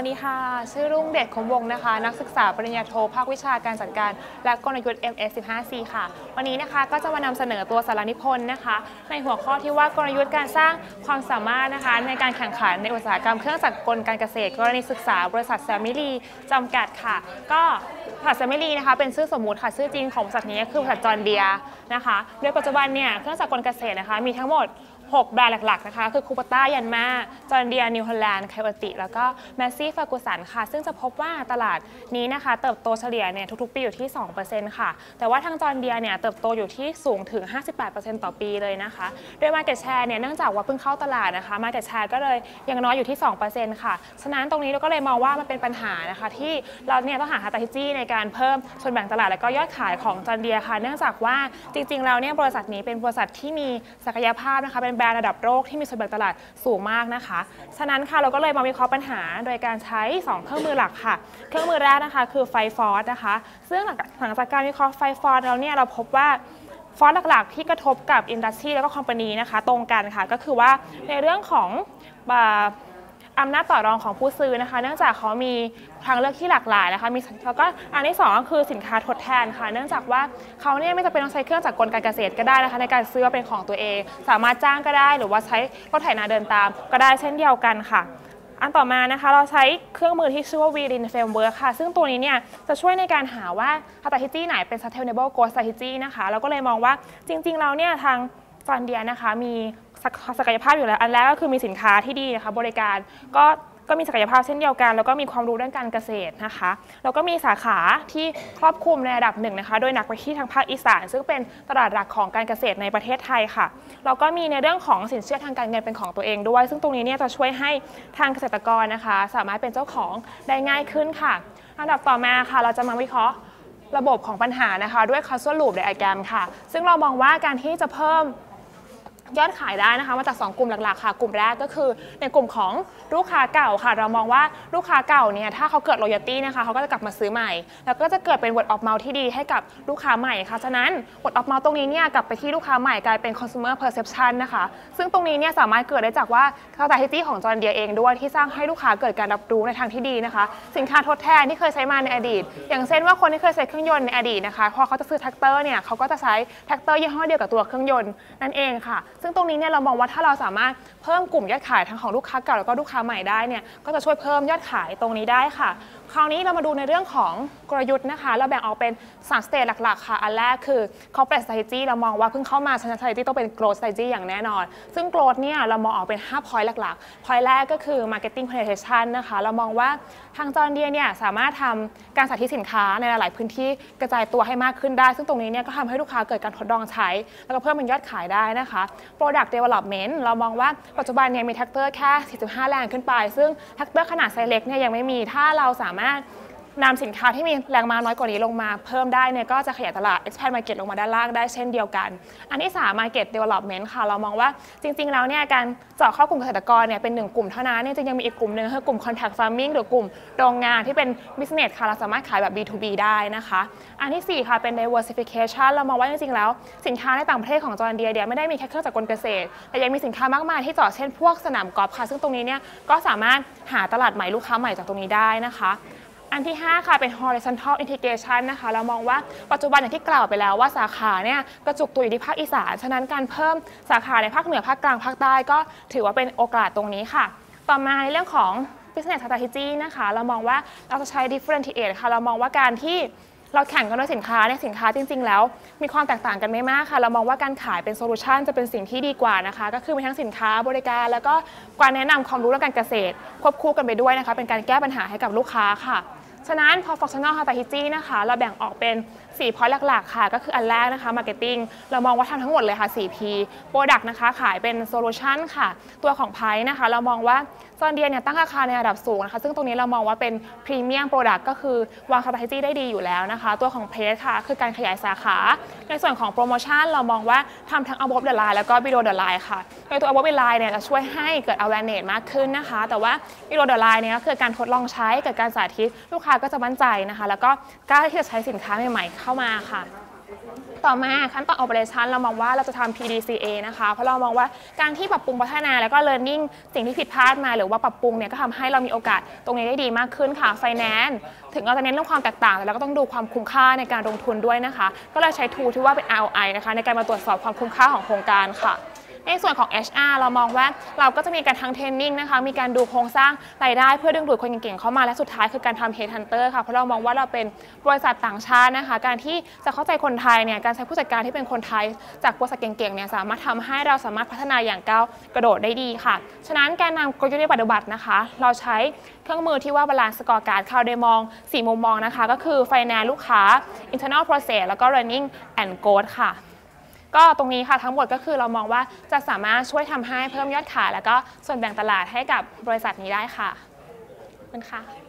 วัสดีค่ะชื่อรุ่งเดชคมวงศ์นะคะนักศึกษาปริญญาโทภาควิชาการจัดการและกลยุทธ์ MS15C ค่ะวันนี้นะคะก็จะมานำเสนอตัวสารนิพนธ์นะคะในหัวข้อที่ว่ากลยุทธ์การสร้างความสามารถนะคะในการแข่งขันในอุตสาหกรรมเครื่องจักรกลการเกษตรกรณีศึกษาบริษัทแซมมิลีจำกัดค่ะก็บริษัทแซมมิลีนะคะเป็นชื่อสมมุติค่ะชื่อจริงของบริษัทนี้คือบริษัทจอห์นเดียร์นะคะโดยปัจจุบันเนี่ยเครื่องจักรกลเกษตรนะคะมีทั้งหมด6 แบรนด์หลักๆนะคะคือคูปต้ายันมาจอห์นเดียร์นิวฮอลแลนด์ไคโอติแล้วก็แมสซี่เฟอร์กูสันค่ะซึ่งจะพบว่าตลาดนี้นะคะเติบโตเฉลี่ยเนี่ยทุกๆปีอยู่ที่ 2% ค่ะแต่ว่าทางจอห์นเดียร์เนี่ยเติบโตอยู่ที่สูงถึง 58% ต่อปีเลยนะคะโดย Market Share เนี่ยเนื่องจากว่าเพิ่งเข้าตลาดนะคะ Market Share ก็เลยยังน้อยอยู่ที่ 2% ค่ะฉะนั้นตรงนี้เราก็เลยมองว่ามันเป็นปัญหานะคะที่เราเนี่ยต้องหา strategy ในการเพิ่มส่วนแบ่งตลาดและก็ยอดขายของจอห์นเดียร์ค่ะเนื่องจากว่าจริงๆแล้วเนี่ยบริษัทนี้เป็นบริษัทที่มีศักยภาพนะคะเป็นแบรนด์ระดับโลกที่มีส่วนแบ่งตลาดสูงมากนะคะฉะนั้นค่ะเราก็เลยมาวิเคราะห์ปัญหาโดยการใช้2เครื่องมือหลักค่ะเครื่องมือแรกนะคะคือไฟฟอร์สนะคะซึ่งหลังจากการวิเคราะห์ไฟฟอร์สแล้วเนี่ยเราพบว่าฟอร์สหลักๆที่กระทบกับอินดัสทรีแล้วก็คอมพานีนะคะตรงกันค่ะก็คือว่าในเรื่องของอำนาจต่อรองของผู้ซื้อนะคะเนื่องจากเขามีทางเลือกที่หลากหลายนะคะแล้วก็อันที่2ก็คือสินค้าทดแทนค่ะเนื่องจากว่าเขาเนี่ยไม่จำเป็นต้องใช้เครื่องจักรกลการเกษตรก็ได้นะคะในการซื้อเป็นของตัวเองสามารถจ้างก็ได้หรือว่าใช้รถไถนาเดินตามก็ได้เช่นเดียวกันค่ะอันต่อมานะคะเราใช้เครื่องมือที่ชื่อว่า Within Framework ค่ะซึ่งตัวนี้เนี่ยจะช่วยในการหาว่า strategy ไหนเป็น sustainable growth strategy นะคะเราก็เลยมองว่าจริงๆแล้วเนี่ยทางจอห์นเดียร์นะคะมีศักยภาพอยู่แล้วอันแรกก็คือมีสินค้าที่ดีนะคะบริการก็มีศักยภาพเช่นเดียวกันแล้วก็มีความรู้ด้านการเกษตรนะคะแล้วก็มีสาขาที่ครอบคลุมในระดับหนึ่งนะคะโดยหนักไปที่ทางภาคอีสานซึ่งเป็นตลาดหลักของการเกษตรในประเทศไทยค่ะแล้วก็มีในเรื่องของสินเชื่อทางการเงินเป็นของตัวเองด้วยซึ่งตรงนี้เนี่ยจะช่วยให้ทางเกษตรกรนะคะสามารถเป็นเจ้าของได้ง่ายขึ้นค่ะอันดับต่อมาค่ะเราจะมาวิเคราะห์ระบบของปัญหานะคะด้วย causal loop diagram ค่ะซึ่งเรามองว่าการที่จะเพิ่มยอดขายได้นะคะมาจาก2กลุ่มหลักๆค่ะกลุ่มแรกก็คือในกลุ่มของลูกค้าเก่าค่ะเรามองว่าลูกค้าเก่าเนี่ยถ้าเขาเกิด loyalty นะคะเขาก็จะกลับมาซื้อใหม่แล้วก็จะเกิดเป็น word of mouth ที่ดีให้กับลูกค้าใหม่ค่ะฉะนั้น word of mouth ตรงนี้เนี่ยกลับไปที่ลูกค้าใหม่กลายเป็น consumer perception นะคะซึ่งตรงนี้เนี่ยสามารถเกิดได้จากว่า strategy ของจอห์นเดียร์เองด้วยที่สร้างให้ลูกค้าเกิดการรับรู้ในทางที่ดีนะคะสินค้าทดแทนที่เคยใช้มาในอดีตอย่างเช่นว่าคนที่เคยใช้เครื่องยนต์ในอดีตนะคะพอเขาจะซื้อแท็กเตอร์เนี่ยเขาก็จะใช้แท็กเตอร์ยี่ห้อเดียวกับตัวเครื่องยนต์นั่นเองค่ะซึ่งตรงนี้เนี่ยเรามองว่าถ้าเราสามารถเพิ่มกลุ่มยอดขายทั้งของลูกค้าเก่าแล้วก็ลูกค้าใหม่ได้เนี่ยก็จะช่วยเพิ่มยอดขายตรงนี้ได้ค่ะคราวนี้เรามาดูในเรื่องของกลยุทธ์นะคะเราแบ่งออกเป็น3 สเตจหลักๆค่ะอันแรกคือ corporate strategy เรามองว่าเพิ่งเข้ามา strategy ต้องเป็น growth strategy อย่างแน่นอนซึ่ง growth เนี่ยเรามองออกเป็น5 point หลักๆ point แรกก็คือ marketing penetration นะคะเรามองว่าทางจอห์นเดียร์เนี่ยสามารถทำการสาธิตสินค้าในหลายๆพื้นที่กระจายตัวให้มากขึ้นได้ซึ่งตรงนี้เนี่ยก็ทำให้ลูกค้าเกิดการทดลองใช้แล้วก็เพิ่มเป็นยอดขายได้นะคะ product development เรามองว่าปัจจุบันเนี่ยมีแท็กเตอร์แค่ 4.5 แรงขึ้นไปซึ่งแท็กเตอร์ขนาดไซส์เล็กเนี่ยยังไม่มีถ้าเราสามารถนำสินค้าที่มีแรงม้าน้อยกว่านี้ลงมาเพิ่มได้เนี่ยก็จะขยายตลาด expand market ลงมาด้านล่างได้เช่นเดียวกันอันที่3 market development ค่ะเรามองว่าจริงๆแล้วเนี่ยการเจาะเข้ากลุ่มเกษตรกรเนี่ยเป็น1กลุ่มเท่านั้นเนี่ยจะยังมีอีกกลุ่มหนึ่งคือกลุ่ม contract farming หรือกลุ่มโรงงานที่เป็น business ค่ะเราสามารถขายแบบ B2B ได้นะคะอันที่4ค่ะเป็น diversification เรามองว่าจริงๆแล้วสินค้าในต่างประเทศของจอห์นเดียร์ไม่ได้มีแค่เครื่องจักรกลเกษตรแต่ยังมีสินค้ามากมายที่เจาะเช่นพวกสนามกอล์ฟค่ะซึ่งตรงนี้เนี่ยก็สามารถหาตลาดใหม่ลูกค้าใหม่จากตรงนี้ได้นะคะอันที่5ค่ะเป็น horizontal integration นะคะเรามองว่าปัจจุบันอย่างที่กล่าวไปแล้วว่าสาขาเนี่ยกระจุกตัวอยู่ที่ภาคอีสานฉะนั้นการเพิ่มสาขาในภาคเหนือภาคกลางภาคใต้ก็ถือว่าเป็นโอกาสตรงนี้ค่ะต่อมาในเรื่องของ business strategy นะคะเรามองว่าเราจะใช้ differentiate ค่ะเรามองว่าการที่เราแข่งกันด้วยสินค้าเนี่ยสินค้าจริงๆแล้วมีความแตกต่างกันไม่มากค่ะเรามองว่าการขายเป็นโซลูชันจะเป็นสิ่งที่ดีกว่านะคะก็คือมีทั้งสินค้าบริการแล้วก็การแนะนำความรู้เรื่องการเกษตรควบคู่กันไปด้วยนะคะเป็นการแก้ปัญหาให้กับลูกค้าค่ะฉะนั้นพอ functional strategy นะคะเราแบ่งออกเป็น4 point หลักๆค่ะก็คืออันแรกนะคะ marketing เรามองว่าทำทั้งหมดเลยค่ะ 4P product นะคะขายเป็น solution ค่ะตัวของ price นะคะเรามองว่าจอห์นเดียร์เนี่ยตั้งราคาในระดับสูงนะคะซึ่งตรงนี้เรามองว่าเป็น premium product ก็คือวาง strategy ได้ดีอยู่แล้วนะคะตัวของ price ค่ะคือการขยายสาขาในส่วนของ promotion เรามองว่าทำทั้ง above the line แล้วก็ below the line ค่ะโดยตัว above the line เนี่ยจะช่วยให้เกิด awareness มากขึ้นนะคะแต่ว่า below the line เนี่ยก็คือการทดลองใช้เกิดการสาธิตลูกค้าก็จะมั่นใจนะคะแล้วก็กล้าที่จะใช้สินค้าใหม่ๆเข้ามาค่ะต่อมาขั้นตอน operation เรามองว่าเราจะทำ PDCA นะคะเพราะเรามองว่าการที่ปรับปรุงพัฒนาแล้วก็ learning สิ่งที่ผิดพลาดมาหรือว่าปรับปรุงเนี่ยก็ทำให้เรามีโอกาสตรงนี้ได้ดีมากขึ้นค่ะ Finance ถึงเราจะเน้นเรื่องความแตกต่างแต่เราก็ต้องดูความคุ้มค่าในการลงทุนด้วยนะคะก็เลยใช้ tool ที่ว่าเป็น ROI นะคะในการมาตรวจสอบความคุ้มค่าของโครงการค่ะในส่วนของ HR เรามองว่าเราก็จะมีการทั้งเทรนนิ่งนะคะมีการดูโครงสร้างรายได้เพื่อดึงดูดคนเก่งๆเข้ามาและสุดท้ายคือการทำ Headhunter ค่ะเพราะเรามองว่าเราเป็นบริษัทต่างชาตินะคะการที่จะเข้าใจคนไทยเนี่ยการใช้ผู้จัดการที่เป็นคนไทยจากบริษัทเก่งๆเนี่ยสามารถทำให้เราสามารถพัฒนาอย่างก้าวกระโดดได้ดีค่ะฉะนั้นการนำกลยุทธ์ในปฏิบัตินะคะเราใช้เครื่องมือที่ว่า Balance Scorecard ค่ะโดยมอง4มุมมองนะคะก็คือ Finance ลูกค้า Internal Process แล้วก็ Running and Growth ค่ะก็ตรงนี้ค่ะทั้งหมดก็คือเรามองว่าจะสามารถช่วยทำให้เพิ่มยอดขายแล้วก็ส่วนแบ่งตลาดให้กับบริษัทนี้ได้ค่ะขอบคุณค่ะ